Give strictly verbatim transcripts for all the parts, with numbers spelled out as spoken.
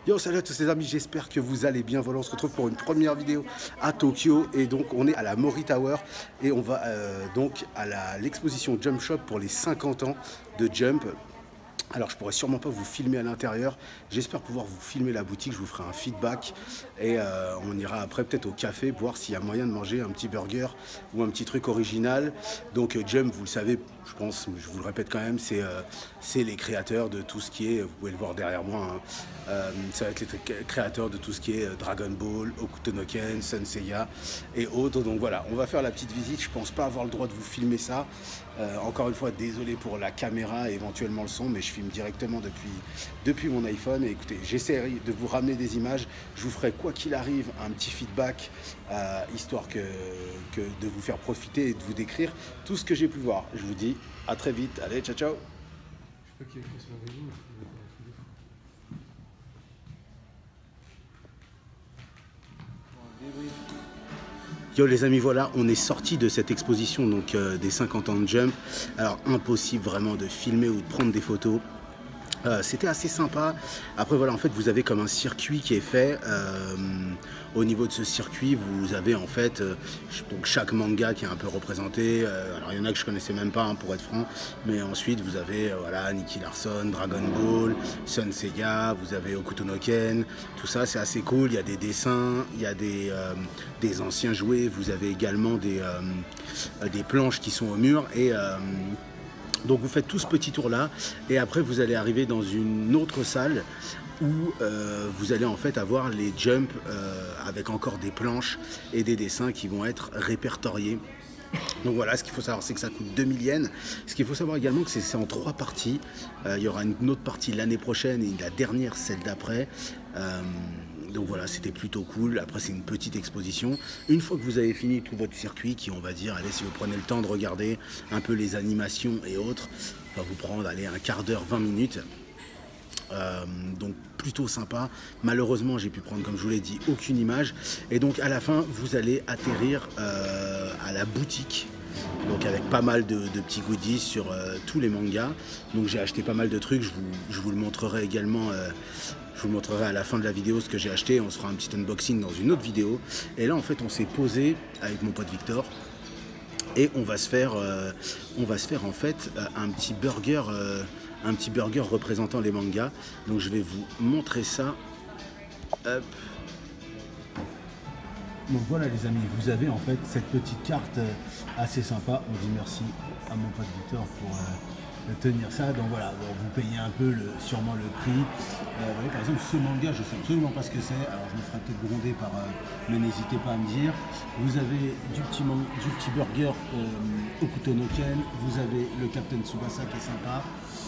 Yo, salut à tous les amis, j'espère que vous allez bien. Voilà, on se retrouve pour une première vidéo à Tokyo et donc on est à la Mori Tower et on va euh, donc à l'exposition Jump Shop pour les cinquante ans de Jump. Alors je pourrais sûrement pas vous filmer à l'intérieur, j'espère pouvoir vous filmer la boutique, je vous ferai un feedback et euh, on ira après peut-être au café voir s'il y a moyen de manger un petit burger ou un petit truc original. Donc euh, Jump, vous le savez, je pense, je vous le répète quand même, c'est euh, c'est les créateurs de tout ce qui est, vous pouvez le voir derrière moi, hein, euh, ça va être les créateurs de tout ce qui est Dragon Ball, Hokuto no Ken, Saint Seiya et autres. Donc voilà, on va faire la petite visite, je pense pas avoir le droit de vous filmer ça. Euh, encore une fois, désolé pour la caméra et éventuellement le son, mais je filme directement depuis, depuis mon iPhone. Et écoutez, j'essaierai de vous ramener des images. Je vous ferai, quoi qu'il arrive, un petit feedback, euh, histoire que, que de vous faire profiter et de vous décrire tout ce que j'ai pu voir. Je vous dis à très vite. Allez, ciao, ciao. Je sais pas qui a écrit son régime. Yo les amis, voilà, on est sorti de cette exposition donc euh, des cinquante ans de Jump. Alors impossible vraiment de filmer ou de prendre des photos. Euh, c'était assez sympa. Après voilà, en fait vous avez comme un circuit qui est fait. Euh, au niveau de ce circuit, vous avez en fait euh, donc chaque manga qui est un peu représenté. Euh, alors il y en a que je connaissais même pas, hein, pour être franc. Mais ensuite vous avez euh, voilà, Nicky Larson, Dragon Ball, Saint Seiya, vous avez Hokuto no Ken. Tout ça c'est assez cool. Il y a des dessins, il y a des, euh, des anciens jouets. Vous avez également des, euh, des planches qui sont au mur et euh, donc vous faites tout ce petit tour là et après vous allez arriver dans une autre salle où euh, vous allez en fait avoir les jumps euh, avec encore des planches et des dessins qui vont être répertoriés. Donc voilà, ce qu'il faut savoir, c'est que ça coûte deux mille yens. Ce qu'il faut savoir également, que c'est en trois parties. Euh, il y aura une autre partie l'année prochaine et la dernière, celle d'après. Euh, donc voilà, c'était plutôt cool. Après, c'est une petite exposition. Une fois que vous avez fini tout votre circuit, qui on va dire, allez, si vous prenez le temps de regarder un peu les animations et autres, va vous prendre, allez, un quart d'heure, vingt minutes. Euh, donc plutôt sympa. Malheureusement j'ai pu prendre, comme je vous l'ai dit, aucune image et donc à la fin vous allez atterrir euh, à la boutique, donc avec pas mal de, de petits goodies sur euh, tous les mangas. Donc j'ai acheté pas mal de trucs, je vous, je vous le montrerai également, euh, je vous le montrerai à la fin de la vidéo ce que j'ai acheté. On se fera un petit unboxing dans une autre vidéo et là en fait on s'est posé avec mon pote Victor et on va se faire euh, on va se faire en fait un petit burger euh, un petit burger représentant les mangas. Donc je vais vous montrer ça. Hop. Donc voilà les amis, vous avez en fait cette petite carte assez sympa. On dit merci à mon pote Victor pour euh, tenir ça. Donc voilà, bon, vous payez un peu le, sûrement le prix. Euh, vous voyez, par exemple ce manga, je sais absolument pas ce que c'est. Alors je me ferai peut-être gronder par, euh, mais n'hésitez pas à me dire. Vous avez du petit, du petit burger euh, Hokuto no Ken. Vous avez le Captain Tsubasa qui est sympa.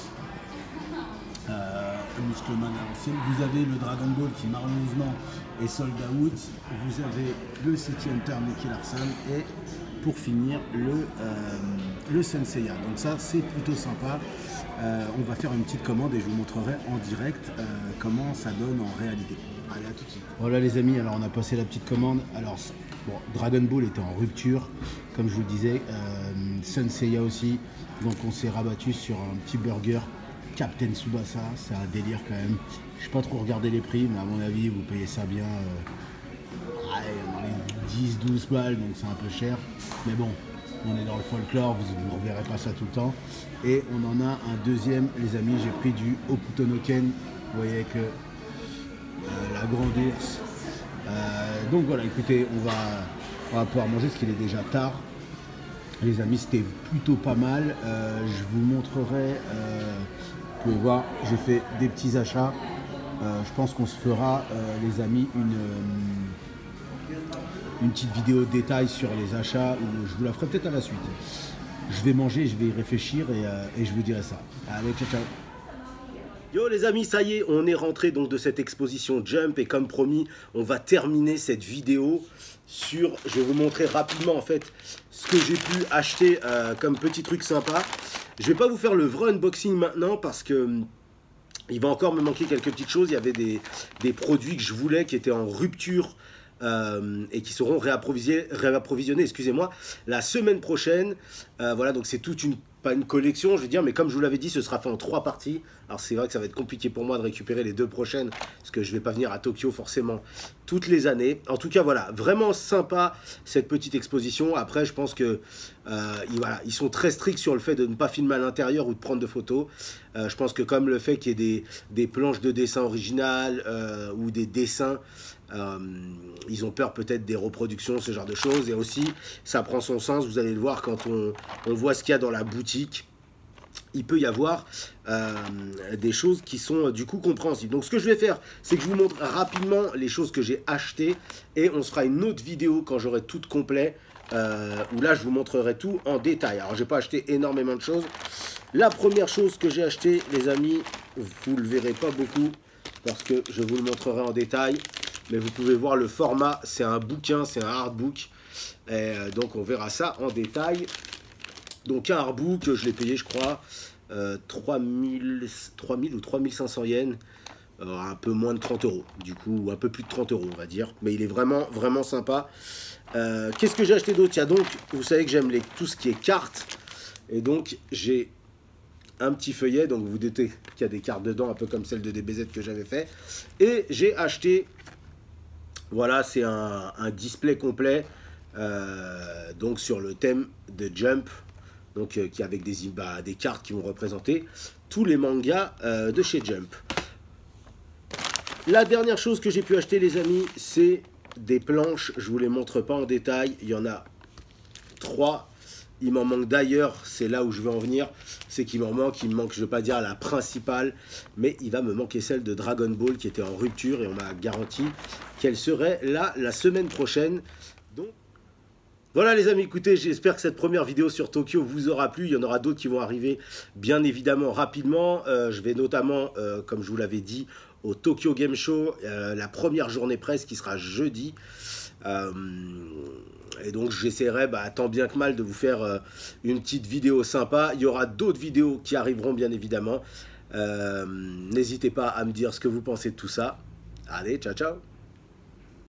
Euh, Muscleman à l'ancienne. Vous avez le Dragon Ball qui malheureusement est sold out. Vous avez le septième terme Nicky Larson et pour finir le, euh, le Saint Seiya. Donc ça c'est plutôt sympa. Euh, on va faire une petite commande et je vous montrerai en direct euh, comment ça donne en réalité. Allez, à tout de suite. Voilà les amis, alors on a passé la petite commande. Alors bon, Dragon Ball était en rupture, comme je vous le disais. Euh, Saint Seiya aussi. Donc on s'est rabattu sur un petit burger Captain Tsubasa, c'est un délire quand même. Je n'ai pas trop regardé les prix, mais à mon avis, vous payez ça bien euh, ouais, dans les dix douze balles, donc c'est un peu cher. Mais bon, on est dans le folklore, vous ne reverrez pas ça tout le temps. Et on en a un deuxième, les amis, j'ai pris du Hokuto no Ken. Vous voyez que euh, la grande ours. Euh, donc voilà, écoutez, on va, on va pouvoir manger parce qu'il est déjà tard. Les amis, c'était plutôt pas mal. Euh, je vous montrerai... Euh, vous pouvez voir, j'ai fait des petits achats. Euh, je pense qu'on se fera, euh, les amis, une, euh, une petite vidéo de détail sur les achats. Où je vous la ferai peut-être à la suite. Je vais manger, je vais y réfléchir et, euh, et je vous dirai ça. Allez, ciao, ciao. Yo les amis, ça y est, on est rentré donc de cette exposition Jump et comme promis, on va terminer cette vidéo sur, je vais vous montrer rapidement en fait ce que j'ai pu acheter euh, comme petit truc sympa. Je vais pas vous faire le vrai unboxing maintenant parce que il va encore me manquer quelques petites choses. Il y avait des, des produits que je voulais qui étaient en rupture euh, et qui seront réapprovisionnés, réapprovisionnés excusez-moi, la semaine prochaine. Euh, voilà, donc c'est toute une pas une collection, je veux dire, mais comme je vous l'avais dit, ce sera fait en trois parties. Alors c'est vrai que ça va être compliqué pour moi de récupérer les deux prochaines, parce que je vais pas venir à Tokyo forcément toutes les années. En tout cas, voilà, vraiment sympa cette petite exposition. Après, je pense que euh, ils, voilà, ils sont très stricts sur le fait de ne pas filmer à l'intérieur ou de prendre de photos. Euh, je pense que comme le fait qu'il y ait des, des planches de dessin originales euh, ou des dessins, Euh, ils ont peur peut-être des reproductions, ce genre de choses. Et aussi, ça prend son sens, vous allez le voir quand on, on voit ce qu'il y a dans la boutique. Il peut y avoir euh, des choses qui sont euh, du coup compréhensibles. Donc ce que je vais faire, c'est que je vous montre rapidement les choses que j'ai achetées. Et on se fera une autre vidéo quand j'aurai tout complet. Euh, où là, je vous montrerai tout en détail. Alors, j'ai pas acheté énormément de choses. La première chose que j'ai acheté, les amis, vous le verrez pas beaucoup. Parce que je vous le montrerai en détail. Mais vous pouvez voir le format, c'est un bouquin, c'est un hardbook. Et donc on verra ça en détail. Donc un hardbook, je l'ai payé je crois euh, trois mille ou trois mille cinq cents yens. Euh, un peu moins de trente euros. Du coup, un peu plus de trente euros on va dire. Mais il est vraiment, vraiment sympa. Euh, Qu'est-ce que j'ai acheté d'autre? Il y a donc, vous savez que j'aime tout ce qui est cartes. Et donc j'ai un petit feuillet. Donc vous doutez qu'il y a des cartes dedans, un peu comme celle de D B Z que j'avais fait. Et j'ai acheté... Voilà, c'est un, un display complet euh, donc sur le thème de Jump, donc euh, qui avec des, bah, des cartes qui vont représenter tous les mangas euh, de chez Jump. La dernière chose que j'ai pu acheter, les amis, c'est des planches. Je vous les montre pas en détail. Il y en a trois. Il m'en manque d'ailleurs, c'est là où je veux en venir, c'est qu'il m'en manque, il me manque, je ne veux pas dire la principale, mais il va me manquer celle de Dragon Ball qui était en rupture et on m'a garanti qu'elle serait là la semaine prochaine. Donc voilà les amis, écoutez, j'espère que cette première vidéo sur Tokyo vous aura plu. Il y en aura d'autres qui vont arriver bien évidemment rapidement. Euh, je vais notamment, euh, comme je vous l'avais dit, au Tokyo Game Show, euh, la première journée presse qui sera jeudi. Euh, et donc j'essaierai bah, tant bien que mal de vous faire euh, une petite vidéo sympa. Il y aura d'autres vidéos qui arriveront bien évidemment. Euh, N'hésitez pas à me dire ce que vous pensez de tout ça. Allez, ciao ciao.